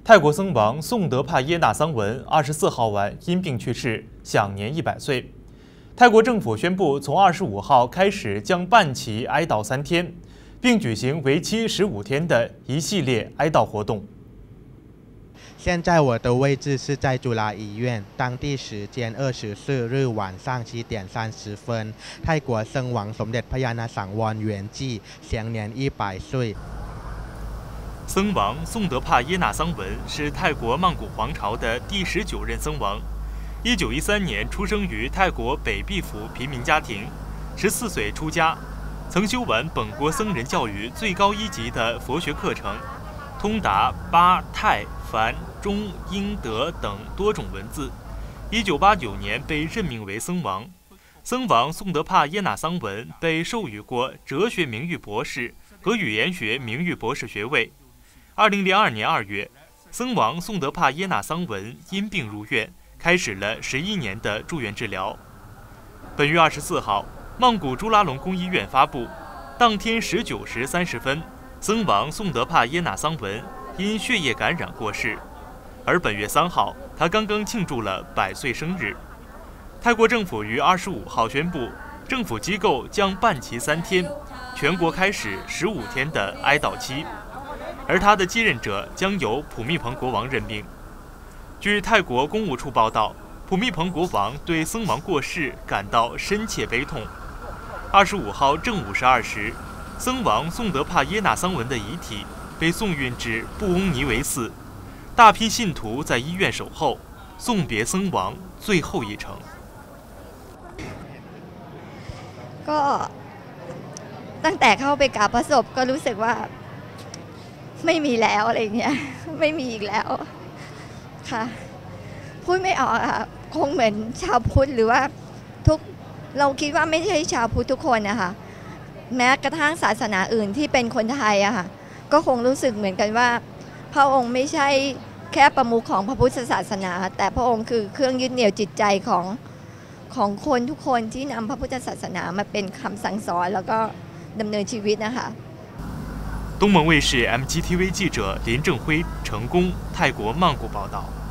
泰国僧王宋德帕耶纳桑文24号晚因病去世，享年100岁。泰国政府宣布，从25号开始将办其哀悼3天，并举行为期15天的一系列哀悼活动。 现在我的位置是在朱拉医院，当地时间24日晚上7点30分，泰国僧王สมเด็จพระยาณสังวร圆寂，享年100岁。 僧王宋德帕耶纳桑文是泰国曼谷皇朝的第19任僧王。1913年出生于泰国北碧府贫民家庭，14岁出家，曾修完本国僧人教育最高一级的佛学课程，通达巴、泰、梵、中、英、德等多种文字。1989年被任命为僧王。僧王宋德帕耶纳桑文被授予过哲学名誉博士和语言学名誉博士学位。2002年2月，僧王宋德帕耶纳桑文因病入院，开始了11年的住院治疗。本月24号，曼谷朱拉隆功医院发布，当天19时30分，僧王宋德帕耶纳桑文因血液感染过世。而本月3号，他刚刚庆祝了100岁生日。泰国政府于25号宣布，政府机构将办其3天，全国开始15天的哀悼期。而他的继任者将由普密蓬国王任命。据泰国公务处报道，普密蓬国王对僧王过世感到深切悲痛。25号正午12时，僧王宋德帕耶纳桑文的遗体被送运至布翁尼维寺，大批信徒在医院守候，送别僧王最后一程。 ก็ตั้งแต่เข้าไปกราบพระศพก็รู้สึกว่าไม่มีแล้วอะไรเงี้ยไม่มีอีกแล้วค่ะพูดไม่ออกค่ะคงเหมือนชาวพุทธหรือว่าทุกเราคิดว่าไม่ใช่ชาวพุทธทุกคนนะคะแม้กระทั่งศาสนาอื่นที่เป็นคนไทยอะค่ะก็คงรู้สึกเหมือนกันว่าพระองค์ไม่ใช่แค่ประมุขของพระพุทธศาสนาแต่พระองค์คือเครื่องยึดเหนี่ยวจิตใจของคนทุกคนที่นำพระพุทธศาสนามาเป็นคำสั่งสอนแล้วก็ดำเนินชีวิตนะคะ东盟卫视 MGTV 记者林正辉成功泰国曼谷报道。